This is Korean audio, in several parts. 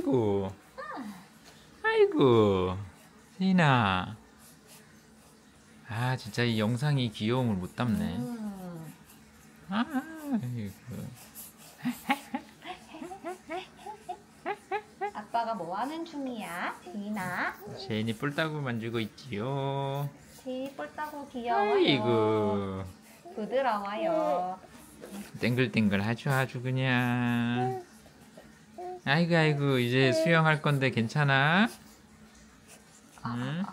아이고. 아이고. 세인아. 아, 진짜 이 영상이 귀여움을 못 담네. 아이고. 아빠가 뭐 하는 중이야? 제인아? 제인이 뿔따구 만지고 있지요. 제인 뿔따구 귀여워요. 아이고. 부드러워요. 땡글땡글 아주 그냥. 아이고 이제 수영할 건데 괜찮아? 응?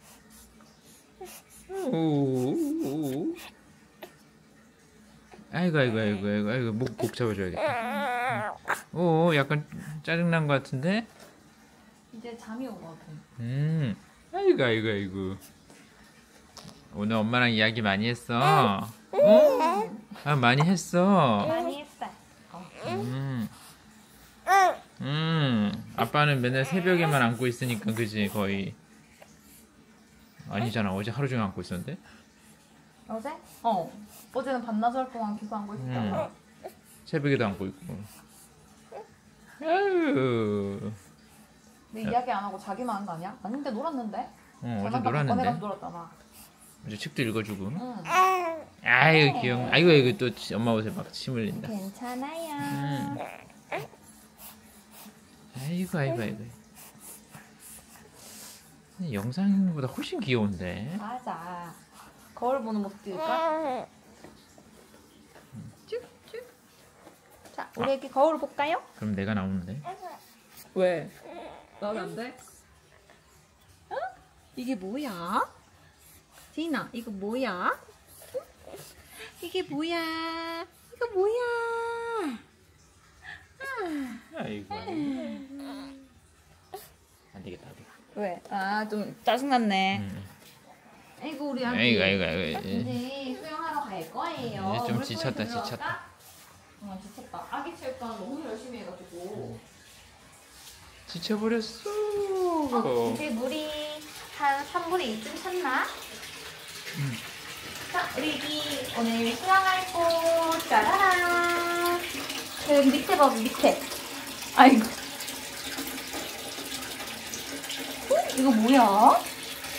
오. 아이고 목 잡아줘야겠다. 오, 약간 짜증난 것 같은데? 이제 잠이 오거든. 아이고. 오늘 엄마랑 이야기 많이 했어. 어? 아, 많이 했어. 많이 했어요. 아빠는 맨날 새벽에만 안고 있으니까, 그지? 거의. 아니잖아. 어제 하루 종일 안고 있었는데? 어제? 어제는 반나절 동안 계속 안고 있었잖아. 새벽에도 안고 있고. 아유. 내 이야기 안 하고 자기만 한 거 아니야? 아닌데 놀았는데? 어제 놀았는데? 놀았잖아. 어제 책도 읽어주고. 응. 아유, 귀여워. 아이고, 또 엄마 옷에 막 침 흘린다. 괜찮아요. 아이고. 영상보다 훨씬 귀여운데? 맞아. 거울 보는 모습 찍을까? 쭉쭉. 자, 우리 애기 거울 볼까요? 그럼 내가 나오는데? 왜? 나오면 안 돼? 어? 이게 뭐야? 지인아, 이거 뭐야? 이게 뭐야? 이거 뭐야? 아이고. 안 되겠다. 왜? 아, 좀 짜증났네. 아이고, 우리 아기. 아이고. 이제 수영하러 갈 거예요. 이제 좀 물속에 지쳤다. 들어갈까? 지쳤다. 아기 체육관 너무 열심히 해가지고. 지쳐버렸어. 이제 물이 한 3분의 2쯤 찼나? 자, 우리 애기 오늘 수영할 곳 짜라란. 여기 밑에 봐봐, 밑에. 아이고. 이거 뭐야?